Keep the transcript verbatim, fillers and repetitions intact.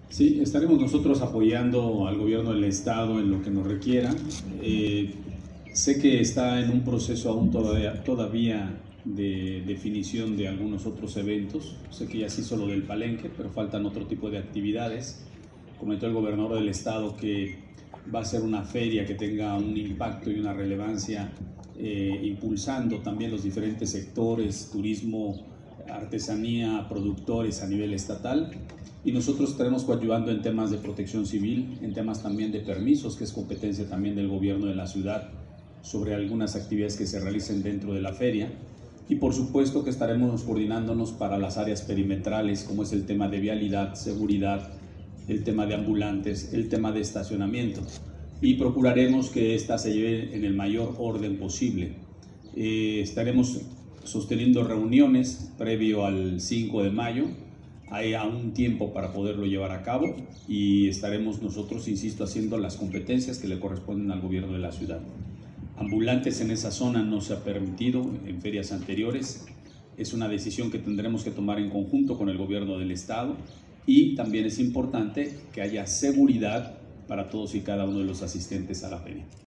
Sí, estaremos nosotros apoyando al gobierno del estado en lo que nos requiera. Eh, sé que está en un proceso aún todavía, todavía de definición de algunos otros eventos. Sé que ya se hizo lo del Palenque, pero faltan otro tipo de actividades. Comentó el gobernador del estado que va a ser una feria que tenga un impacto y una relevancia, eh, impulsando también los diferentes sectores, turismo, artesanía, productores a nivel estatal. Y nosotros estaremos coadyuvando en temas de protección civil, en temas también de permisos, que es competencia también del gobierno de la ciudad, sobre algunas actividades que se realicen dentro de la feria. Y por supuesto que estaremos coordinándonos para las áreas perimetrales, como es el tema de vialidad, seguridad, el tema de ambulantes, el tema de estacionamiento. Y procuraremos que ésta se lleve en el mayor orden posible. Eh, estaremos sosteniendo reuniones previo al cinco de mayo. Hay aún tiempo para poderlo llevar a cabo y estaremos nosotros, insisto, haciendo las competencias que le corresponden al gobierno de la ciudad. Ambulantes en esa zona no se ha permitido en ferias anteriores. Es una decisión que tendremos que tomar en conjunto con el gobierno del estado, y también es importante que haya seguridad para todos y cada uno de los asistentes a la feria.